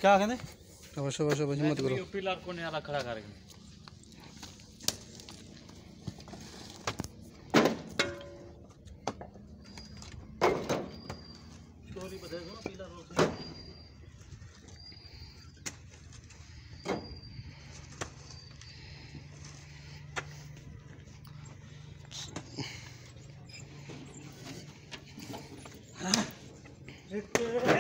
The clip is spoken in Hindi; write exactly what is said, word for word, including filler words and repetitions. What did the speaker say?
क्या कहते शाबाश शाबाश शाबाश मत करो पिलर को नहीं आला खड़ा करके स्टोरी बता दो पिलर रोक हाँ